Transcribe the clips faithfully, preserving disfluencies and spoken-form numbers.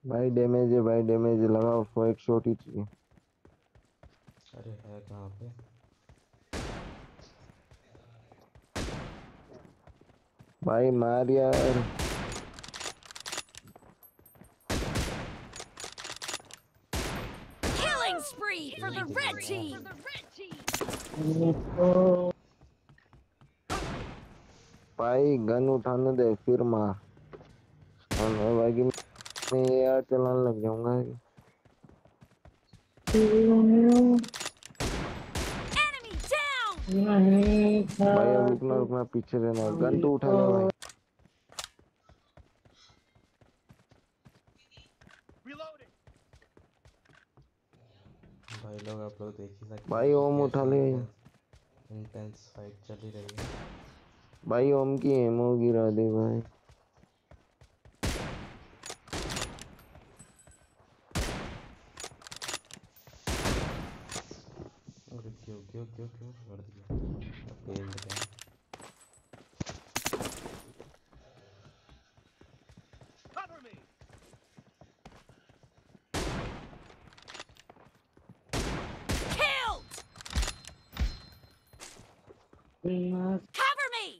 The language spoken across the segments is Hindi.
भाई डैमेज है भाई, डैमेज लगाओ, उसको एक शॉट ही चाहिए। अरे है कहाँ पे? भाई मार यार। Killing spree for एक the दिख red रहा है। team. भाई गन उठाने दे फिर मार। और मैं भाई कि मैं यार चलाने लग जाऊंगा। Enemy down. भाई अब रुकना रुकना, पीछे रहना, गन तो उठा ले भाई। भाई लोग आप लोग देख ही सकते हैं भाई कि ओम उठा कैसी ले। इंटेंस इंटेंस फाइट चली रही है। भाई ओम की एमो गिरा दे भाई। अरे क्यों क्यों क्यों क्यों कर दिया? फेल गया। Killed. Cover me.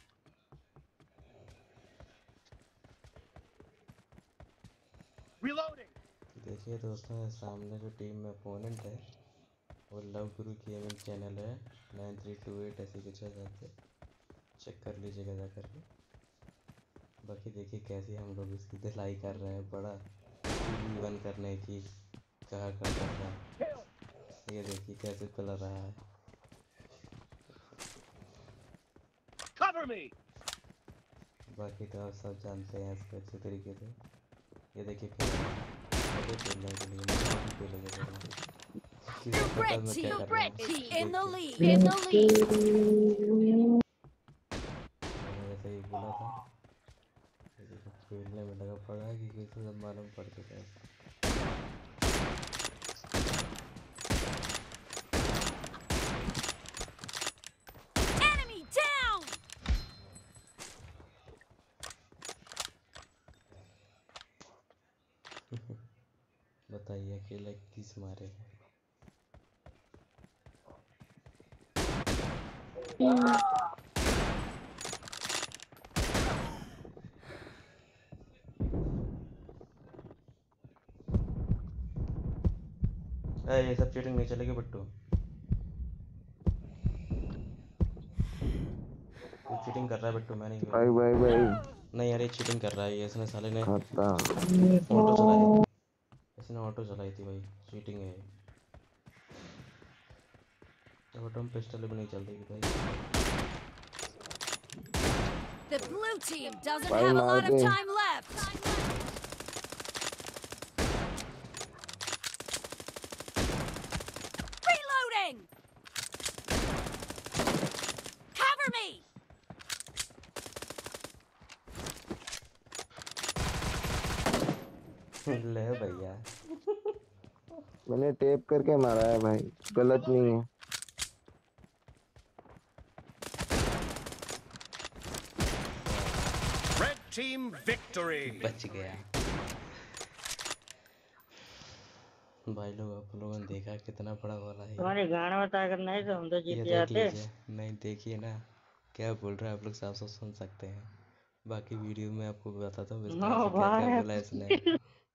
देखिए दोस्तों, सामने जो टीम में अपोनेंट है वो लव गुरु गेमिंग चैनल है। नाइन थ्री टू एट ऐसे कुछ है जाते, चेक कर लीजिएगा जा करके। बाकी देखिए कैसी हम लोग इसकी धुलाई कर रहे हैं, बड़ा टू वन करने की कहा करता था। ये देखिए कैसे पिला रहा है। बाकी तो आप सब जानते हैं इसको अच्छे तरीके से। ये देखिए फिर अबे पेलने के लिए मुझे भी पेलेंगे पहले। The किसे पता red मैं क्या team कर रहा हूँ? is in the देखिए lead. In the lead. मैंने जैसे ही बोला था, ये देखो पेलने में लगा पड़ा है कि किसी से मालूम पड़ चुका है। Enemy down. बताइए अकेले किस मारे हैं? अरे ये सब चीटिंग नहीं चलेगी बिट्टू। तू चीटिंग कर रहा है बिट्टू, मैं नहीं कर भाई रहा। भाई भाई नहीं यार ये चीटिंग कर रहा है, ये इसने साले ने खत्म। ऑटो चलाई। इसने ऑटो चलाई थी भाई, चीटिंग है ये। ऑटो में पिस्टल भी नहीं चल रही भाई। The blue team doesn't भाई have a मार lot of they. time left. Reloading. Cover me. ले भैया। मैंने टेप करके मारा है भाई, गलत नहीं है। Red team victory. बच गया। भाई लोग आप लोगों ने देखा कितना बड़ा वाला है ये। तुम्हारे गाना बता कर नहीं तो हम तो ये जीत देख जाते। लीजिए, नहीं देखिए ना क्या बोल रहा है, आप लोग साफ साफ सुन सकते हैं। बाकी वीडियो में आपको बताता हूँ नो विस्तार से क्या क्या भाई। बोला है इसने।